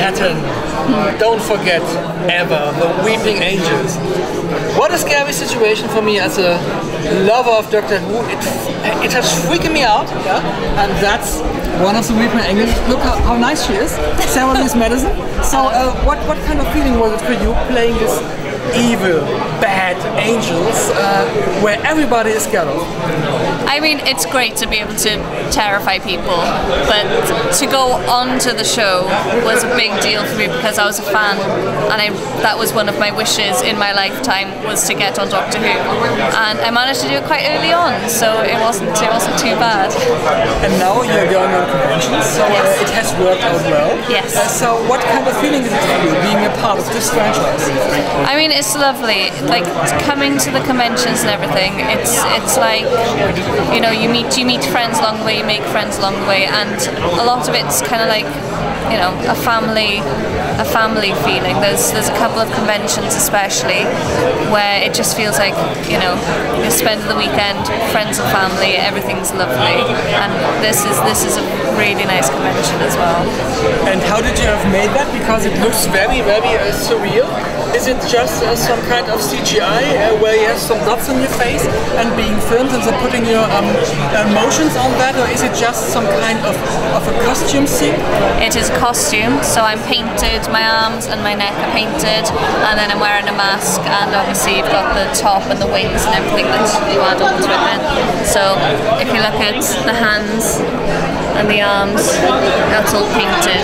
Saturn. Don't forget ever the Weeping Angels. What a scary situation for me as a lover of Doctor Who. It has freaking me out, yeah? And that's one of the Weeping Angels. Look how nice she is. Sarah Louise Madison. So what kind of feeling was it for you playing this evil, bad angels where everybody is scared of? I mean, it's great to be able to terrify people, but to go on to the show was a big deal for me because I was a fan, and that was one of my wishes in my lifetime, was to get on Doctor Who, and I managed to do it quite early on, so it wasn't too bad. And now you're going on conventions, so yes. It has worked out well. Yes. So what kind of feeling is it for you being a part of this franchise? I mean, it's lovely. Like coming to the conventions and everything. It's like, you know, you meet friends along the way, you make friends along the way, and a lot of it's kind of like, you know, a family feeling. There's a couple of conventions especially where it just feels like, you know, you spend the weekend, friends and family, everything's lovely, and this is a really nice convention as well. And how did you have made that? Because it looks very, very surreal. Is it just some kind of CGI where you have some dots on your face and being filmed and so putting your emotions on that, or is it just some kind of a costume scene? It is a costume, so I'm painted, my arms and my neck are painted, and then I'm wearing a mask, and obviously you've got the top and the wings and everything that you add on to it then. So if you look at the hands and the arms, that's all painted.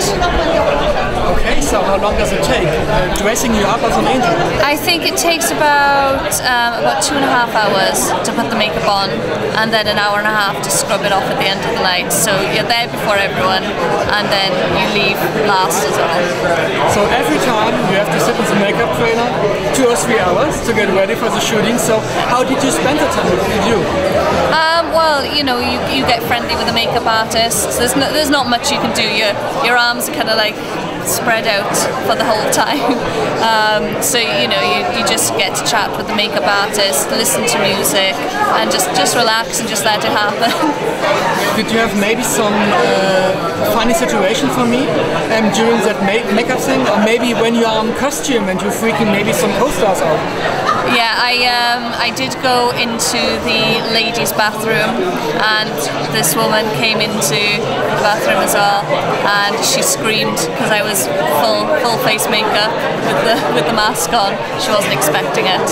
Okay, so how long does it take dressing you up as an angel? I think it takes about 2.5 hours to put the makeup on, and then an hour and a half to scrub it off at the end of the night. So you're there before everyone, and then you leave last as well. So every time you have to sit with the makeup trainer 2 or 3 hours to get ready for the shooting. So how did you spend the time? What did you do? Well, you know, you get friendly with the makeup artists. There's not much you can do. Your arms are kind of like spread out for the whole time. So you know, you just get to chat with the makeup artist, listen to music, and just relax and just let it happen. Did you have maybe some funny situation for me during that makeup thing, or maybe when you are in costume and you're freaking maybe some co-stars out? Yeah, I did go into the ladies' bathroom, and this woman came into the bathroom as well, and she screamed because I was full face makeup with the mask on. She wasn't expecting it.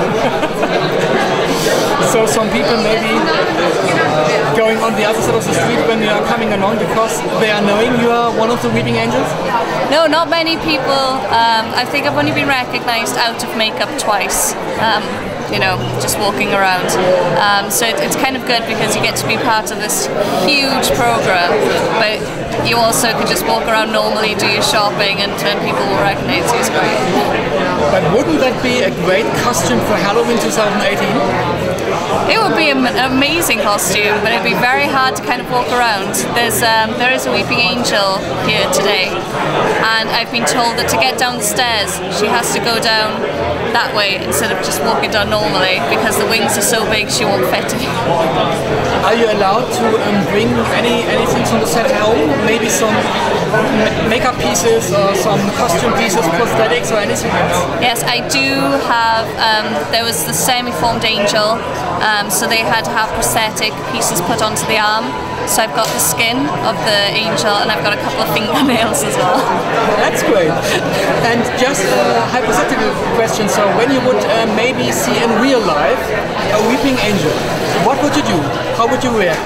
So some people maybe going on the other side of the street when you are coming along because they are knowing you are one of the Weeping Angels? No, not many people. I think I've only been recognised out of makeup twice. You know, just walking around. So it's kind of good because you get to be part of this huge program, but you also can just walk around normally, do your shopping, and people will recognise you. It's great. But wouldn't that be a great costume for Halloween 2018? It would be an amazing costume, but it'd be very hard to kind of walk around. There is a Weeping Angel here today, and I've been told that to get down the stairs, she has to go down that way instead of just walking down normally because the wings are so big she won't fit in. Are you allowed to bring anything from the set home? Maybe some makeup pieces or some costume pieces, prosthetics or anything else? Yes, I do have, there was the semi-formed angel, so they had to have prosthetic pieces put onto the arm. So I've got the skin of the angel, and I've got a couple of fingernails as well. That's great. And just a hypothetical question, so when you would maybe see in real life a Weeping Angel, what would you do? How would you react?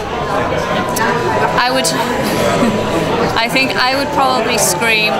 I think I would probably scream.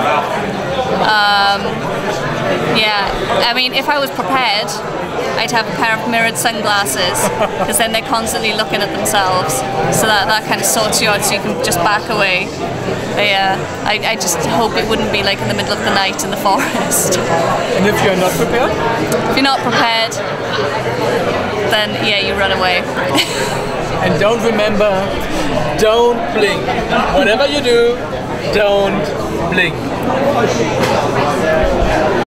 Yeah, I mean, if I was prepared, I'd have a pair of mirrored sunglasses, because then they're constantly looking at themselves, so that kind of sorts you out, so you can just back away. But yeah, I just hope it wouldn't be like in the middle of the night in the forest. And if you're not prepared? If you're not prepared, then yeah, you run away. And don't blink. Whatever you do, don't blink.